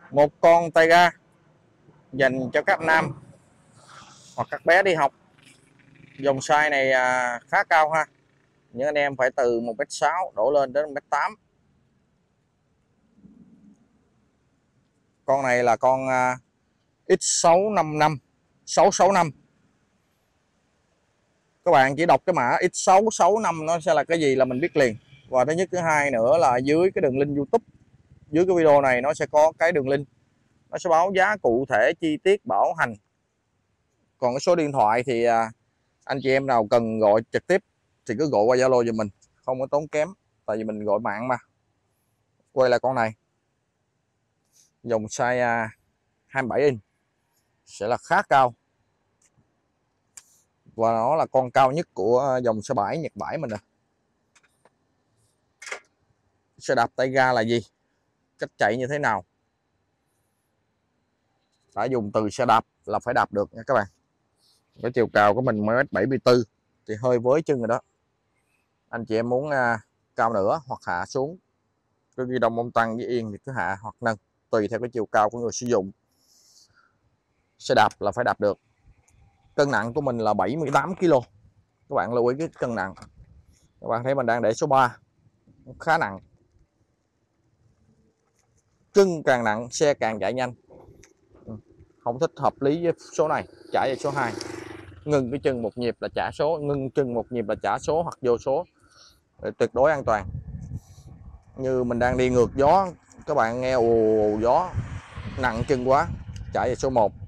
Một con tay ga dành cho các nam hoặc các bé đi học. Dòng size này khá cao ha, những anh em phải từ 1m6 đổ lên đến 1m8. Con này là con X655 665. Các bạn chỉ đọc cái mã X665 nó sẽ là cái gì là mình biết liền. Và thứ nhất, thứ hai nữa là dưới cái đường link YouTube, dưới cái video này nó sẽ có cái đường link, nó sẽ báo giá cụ thể chi tiết bảo hành. Còn cái số điện thoại thì anh chị em nào cần gọi trực tiếp thì cứ gọi qua Zalo giùm mình, không có tốn kém, tại vì mình gọi mạng mà. Quay lại con này, dòng size 27 inch sẽ là khá cao, và nó là con cao nhất của dòng xe bãi Nhật bãi mình nè. Xe đạp tay ga là gì, cách chạy như thế nào, đã dùng từ xe đạp là phải đạp được nha các bạn. Cái chiều cao của mình 1m74 thì hơi với chân rồi đó. Anh chị em muốn cao nữa hoặc hạ xuống, cứ ghi đông mông tăng với yên thì cứ hạ hoặc nâng, tùy theo cái chiều cao của người sử dụng. Xe đạp là phải đạp được. Cân nặng của mình là 78 kg. Các bạn lưu ý cái cân nặng. Các bạn thấy mình đang để số 3, khá nặng. Cân càng nặng xe càng chạy nhanh, không thích hợp lý với số này. Chạy về số 2, ngừng cái chân một nhịp là trả số, ngừng chân một nhịp là trả số hoặc vô số, để tuyệt đối an toàn. Như mình đang đi ngược gió, các bạn nghe ù gió nặng chân quá, chạy về số 1.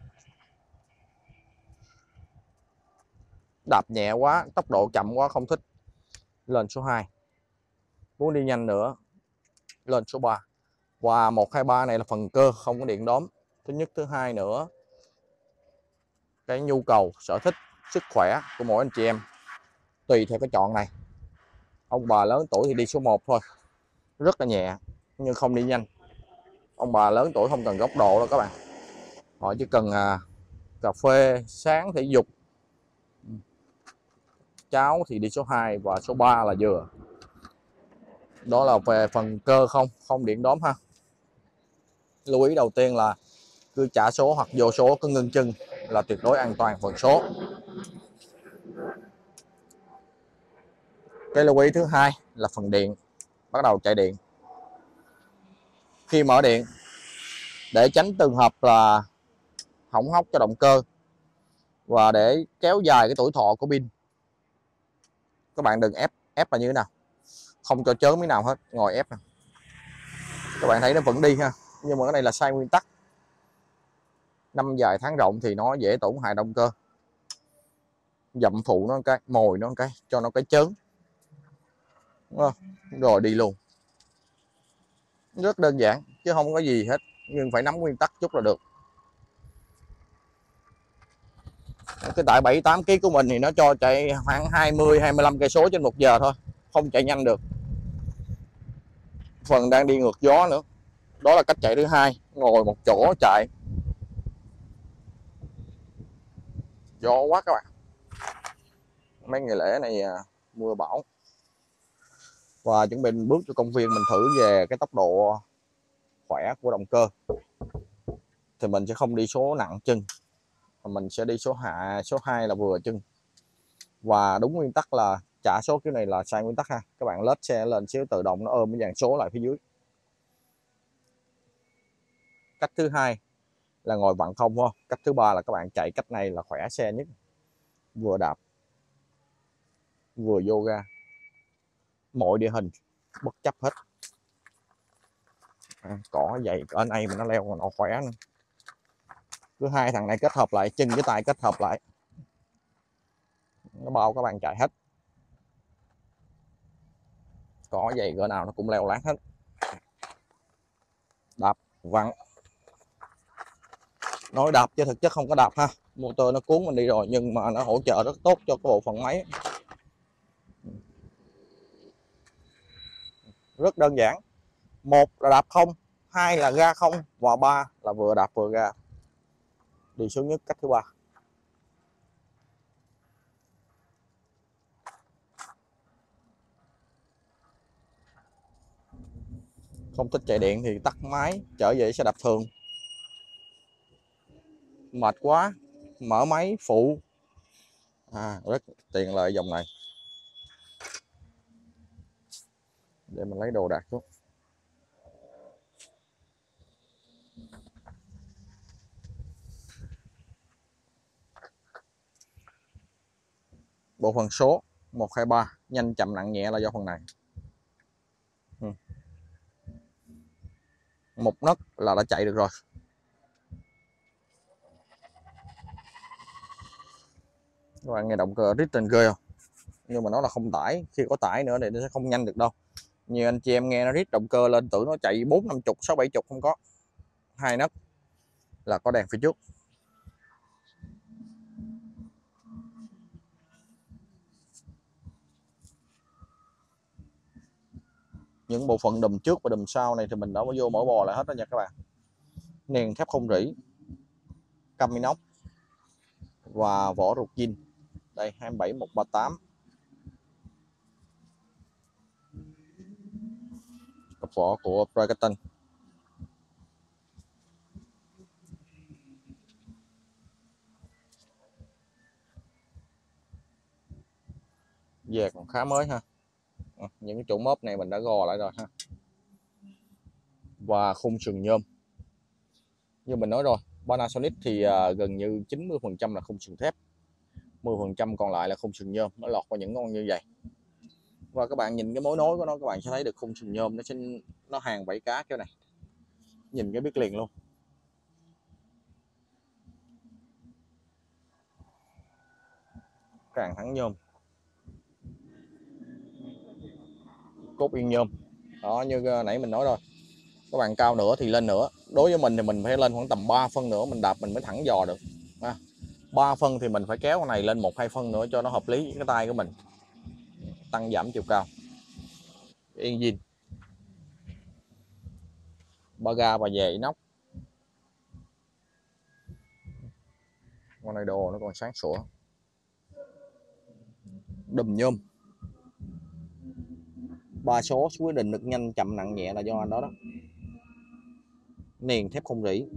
Đạp nhẹ quá, tốc độ chậm quá không thích, lên số 2. Muốn đi nhanh nữa lên số 3. Và 123 này là phần cơ, không có điện đóm. Thứ nhất, thứ hai nữa, cái nhu cầu, sở thích, sức khỏe của mỗi anh chị em tùy theo cái chọn này. Ông bà lớn tuổi thì đi số 1 thôi, rất là nhẹ nhưng không đi nhanh. Ông bà lớn tuổi không cần góc độ đâu các bạn, họ chỉ cần cà phê sáng, thể dục, cháo thì đi số 2 và số 3 là vừa. Đó là về phần cơ, không điện đóm ha. Lưu ý đầu tiên là cứ trả số hoặc vô số, cứ ngưng chân là tuyệt đối an toàn phần số. Cái lưu ý thứ hai là phần điện, bắt đầu chạy điện. Khi mở điện, để tránh trường hợp là hỏng hóc cho động cơ và để kéo dài cái tuổi thọ của pin, các bạn đừng ép là như thế nào, không cho chớm miếng nào hết, ngồi ép nè. Các bạn thấy nó vẫn đi ha, nhưng mà cái này là sai nguyên tắc. Năm dài tháng rộng thì nó dễ tổn hại động cơ. Dậm phụ nó một cái, mồi nó một cái, cho nó cái chớn, đúng không? Rồi đi luôn. Rất đơn giản chứ không có gì hết, nhưng phải nắm nguyên tắc chút là được. Cái tại 78 kg của mình thì nó cho chạy khoảng 20-25 cây số trên 1 giờ thôi, không chạy nhanh được. Phần đang đi ngược gió nữa. Đó là cách chạy thứ hai, ngồi một chỗ chạy. Gió quá các bạn. Mấy ngày lễ này mưa bão. Và chuẩn bị mình bước cho công viên, mình thử về cái tốc độ khỏe của động cơ. Thì mình sẽ không đi số nặng chân, mình sẽ đi số hạ, số 2 là vừa chân. Và đúng nguyên tắc là trả số kiểu này là sai nguyên tắc ha. Các bạn lết xe lên xíu tự động nó ôm cái dàn số lại phía dưới. Cách thứ hai là ngồi vặn không không. Cách thứ ba là các bạn chạy cách này là khỏe xe nhất. Vừa đạp vừa yoga, mọi địa hình bất chấp hết. Cỏ dày cỡ này mà nó leo mà nó khỏe nữa. Cứ hai thằng này kết hợp lại, chân với tay kết hợp lại, nó bao các bạn chạy hết. Cỏ dày cỡ nào nó cũng leo lát hết. Đạp vặn, nói đạp chứ thực chất không có đạp ha. Motor nó cuốn mình đi rồi, nhưng mà nó hỗ trợ rất tốt cho cái bộ phận máy. Rất đơn giản. Một là đạp không, hai là ga không, và ba là vừa đạp vừa ga. Đi xuống nhất cách thứ ba. Không thích chạy điện thì tắt máy trở về xe đạp thường. Mệt quá mở máy phụ. Rất tiện lợi dòng này. Để mình lấy đồ đạc xuống. Bộ phận số 123 nhanh chậm nặng nhẹ là do phần này. Một nấc là đã chạy được rồi. Các bạn nghe động cơ rít trên ghê không? Nhưng mà nó là không tải, khi có tải nữa thì nó sẽ không nhanh được đâu. Nhiều anh chị em nghe nó rít động cơ lên tưởng nó chạy 4 50 6 70, không có. 2 nấc là có đèn phía trước. Những bộ phận đùm trước và đùm sau này thì mình đã vô mở bò lại hết đó nha các bạn. Nền thép không rỉ, cam inox và vỏ ruột zin. Đây 27138. Cặp vỏ của Brighton. Về còn khá mới ha. Những cái chỗ mớp này mình đã gò lại rồi ha. Và khung sườn nhôm. Như mình nói rồi, Panasonic thì gần như 90% là khung sườn thép, 10% còn lại là khung sườn nhôm, nó lọt qua những con như vậy. Và các bạn nhìn cái mối nối của nó, các bạn sẽ thấy được khung sườn nhôm nó hàng vảy cá kiểu này, nhìn cái biết liền luôn. Càng thẳng nhôm, cốt yên nhôm đó, như nãy mình nói rồi. Các bạn cao nữa thì lên nữa, đối với mình thì mình phải lên khoảng tầm 3 phân nữa mình đạp mình mới thẳng dò được. 3 phân thì mình phải kéo con này lên 1-2 phân nữa cho nó hợp lý với cái tay của mình, tăng giảm chiều cao. Yên zin, ba ga và về inox. Con này đồ nó còn sáng sủa. Đùm nhôm. 3 số quyết định được nhanh chậm nặng nhẹ là do anh đó đó. Nền thép không rỉ,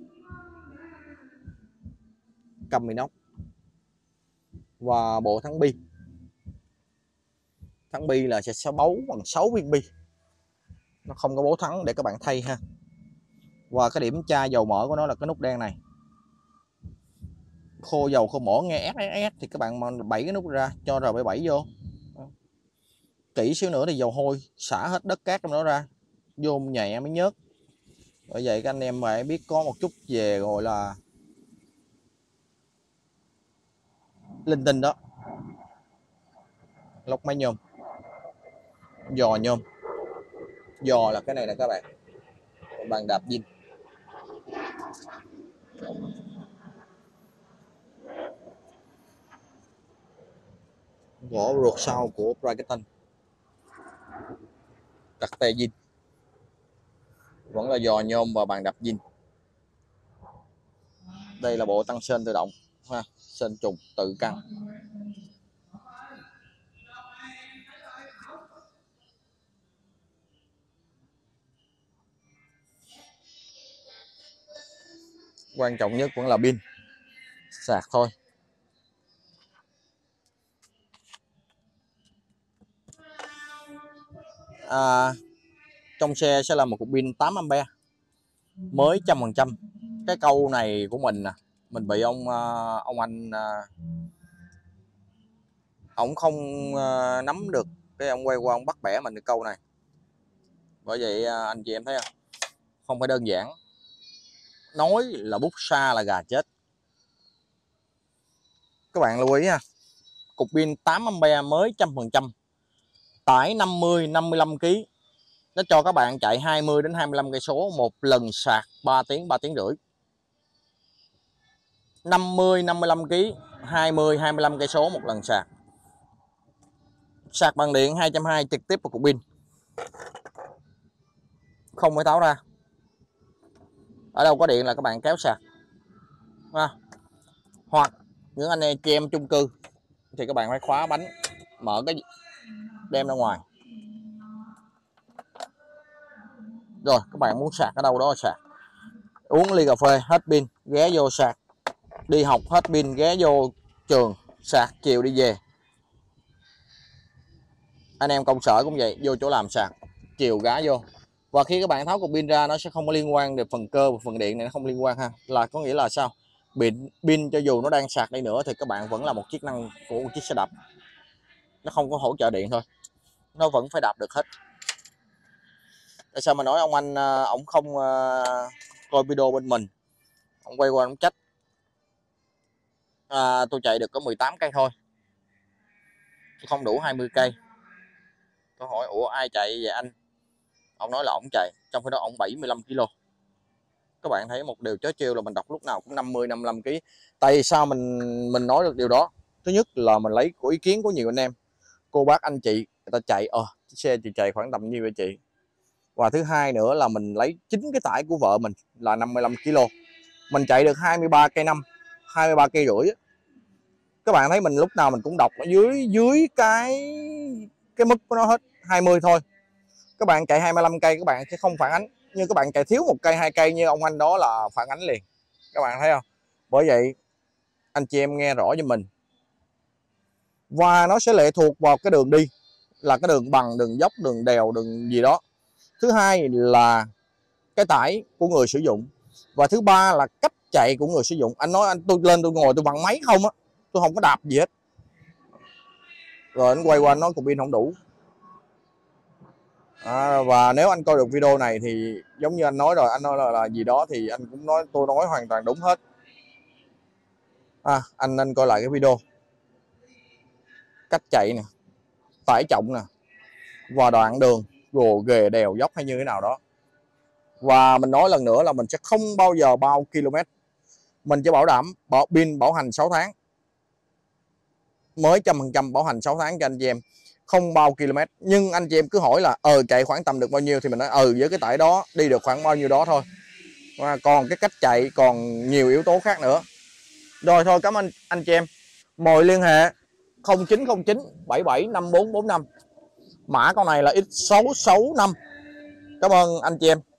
cam inox và bộ thắng bi. Thắng bi là sẽ bấu bằng 6 viên bi, nó không có bố thắng để các bạn thay ha. Và cái điểm tra dầu mỡ của nó là cái nút đen này. Khô dầu khô mỡ nghe ép thì các bạn mà bẩy cái nút ra cho RB7 vô. Kỹ xíu nữa thì dầu hôi xả hết đất cát trong đó ra, vô nhẹ mới nhớt. Bởi vậy các anh em phải biết có một chút về gọi là linh tinh đó. Lốc máy nhôm, giò nhôm. Giò là cái này nè các bạn, bàn đạp zin. Vỏ ruột sau của Brighton, cặt tè zin, vẫn là giò nhôm và bàn đạp zin. Đây là bộ tăng sên tự động ha, sên trùng tự căng. Quan trọng nhất vẫn là pin, sạc thôi. Trong xe sẽ là một cục pin 8A mới 100%. Cái câu này của mình nè, mình bị ông anh ổng không nắm được, cái ông quay qua ông bắt bẻ mình cái câu này. Bởi vậy anh chị em thấy không, không phải đơn giản, nói là bút xa là gà chết. Các bạn lưu ý ha, cục pin 8A mới 100%, tải 50-55 kg, nó cho các bạn chạy 20 đến 25 cây số một lần sạc 3 tiếng 3 tiếng rưỡi. 50-55 kg 20-25 cây số một lần sạc. Sạc bằng điện 220 trực tiếp vào cục pin, không phải tháo ra. Ở đâu có điện là các bạn kéo sạc hoặc những anh em chung cư thì các bạn phải khóa bánh, mở cái đem ra ngoài. Rồi các bạn muốn sạc ở đâu đó sạc, uống ly cà phê hết pin ghé vô sạc, đi học hết pin ghé vô trường sạc, chiều đi về. Anh em công sở cũng vậy, vô chỗ làm sạc, chiều gá vô. Và khi các bạn tháo cục pin ra nó sẽ không có liên quan đến phần cơ và phần điện này, nó không liên quan ha. Là có nghĩa là sao? Pin cho dù nó đang sạc đi nữa thì các bạn vẫn là một chức năng của một chiếc xe đạp, nó không có hỗ trợ điện thôi, nó vẫn phải đạp được hết. Tại sao mà nói ông anh ổng không coi video bên mình, ông quay qua ông trách tôi chạy được có 18 cây thôi, tôi không đủ 20 cây. Tôi hỏi ủa ai chạy vậy anh? Ông nói là ổng chạy, trong khi đó ổng 75 kg. Các bạn thấy một điều chớ trêu là mình đọc lúc nào cũng 50 55 kg. Tại sao mình nói được điều đó? Thứ nhất là mình lấy của ý kiến của nhiều anh em, cô bác anh chị người ta chạy xe chị chạy khoảng tầm nhiêu vậy chị. Và thứ hai nữa là mình lấy chính cái tải của vợ mình là 55 kg, mình chạy được 23 cây 5, 23 cây rưỡi. Các bạn thấy mình lúc nào mình cũng đọc ở dưới cái mức của nó hết 20 thôi. Các bạn chạy 25 cây các bạn sẽ không phản ánh, nhưng các bạn chạy thiếu một cây 2 cây như ông anh đó là phản ánh liền. Các bạn thấy không? Bởi vậy anh chị em nghe rõ cho mình. Và nó sẽ lệ thuộc vào cái đường đi, là cái đường bằng, đường dốc, đường đèo, đường gì đó. Thứ hai là cái tải của người sử dụng. Và thứ ba là cách chạy của người sử dụng. Anh nói tôi lên tôi ngồi tôi vặn máy không á, tôi không có đạp gì hết. Rồi anh quay qua anh nói cục pin không đủ. Và nếu anh coi được video này thì giống như anh nói rồi, anh nói là gì đó thì anh cũng nói, tôi nói hoàn toàn đúng hết. Anh nên coi lại cái video cách chạy nè, tải trọng nè, và đoạn đường gồ ghề đèo dốc hay như thế nào đó. Và mình nói lần nữa là mình sẽ không bao giờ bao km, mình sẽ bảo đảm pin bảo hành 6 tháng mới 100% bảo hành 6 tháng cho anh chị em, không bao km. Nhưng anh chị em cứ hỏi là chạy khoảng tầm được bao nhiêu thì mình nói với cái tải đó đi được khoảng bao nhiêu đó thôi. Còn cái cách chạy còn nhiều yếu tố khác nữa. Rồi thôi, cảm ơn anh chị em. Mời liên hệ 0909 77 5445, mã con này là X665. Cảm ơn anh chị em.